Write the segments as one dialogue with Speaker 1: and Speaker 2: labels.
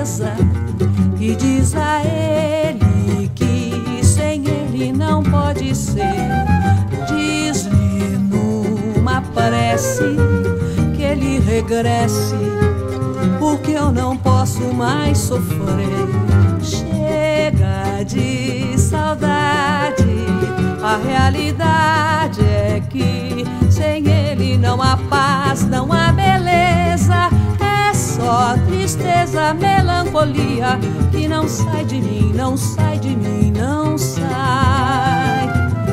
Speaker 1: beleza e diz a ele que sem ele não pode ser. Diz-lhe numa prece que ele regresse, porque eu não posso mais sofrer. Chega de saudade, a realidade é que sem ele não há paz, não há beleza. É só tristeza, melancolia que não sai de mim, não sai de mim, não sai.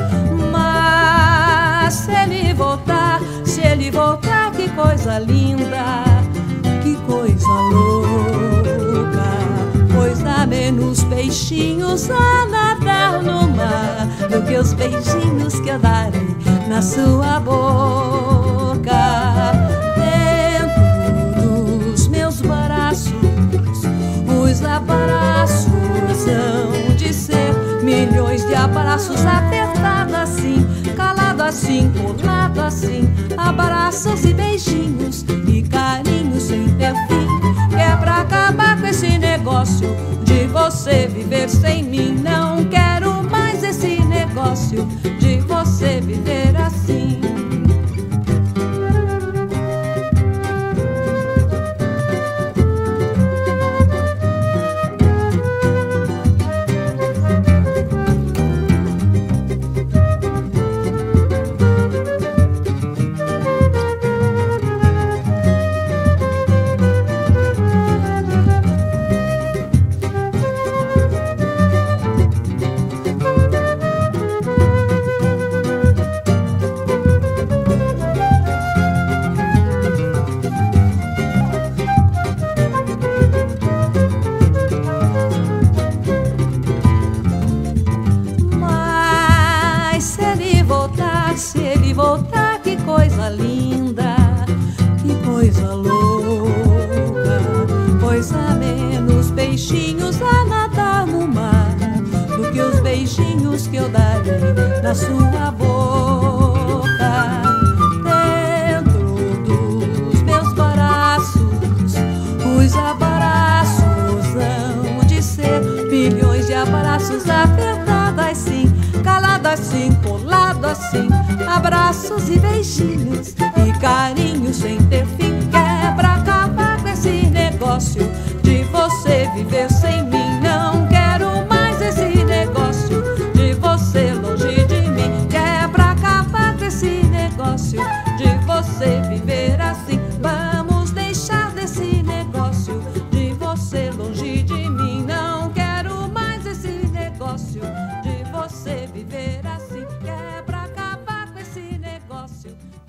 Speaker 1: Mas se ele voltar, que coisa linda, que coisa louca, pois há menos peixinhos a nadar no mar do que os beijinhos que eu darei na sua boca. Dentro dos meus braços, os abraços hão de ser milhões de abraços, apertado assim, calado assim, colado assim, abraços e beijinhos e carinhos sem ter fim. Que é pra acabar com esse negócio de você viver sem mim. Não quero mais esse negócio de você viver assim. Se ele voltar, que coisa linda, que coisa louca, pois há menos peixinhos a nadar no mar do que os beijinhos que eu darei na sua boca. Dentro dos meus braços, os abraços hão de ser milhões de abraços, apertados assim, calado assim, colado assim, abraços e beijinhos e carinhos sem ter fim. Que é pra acabar com esse negócio de você viver sem mim. Não quero mais esse negócio de você longe de mim. Que é pra acabar com esse negócio de você viver assim. Vamos deixar desse negócio de você longe de mim. Não quero mais esse negócio de você viver assim. Que é pra acabar com esse negócio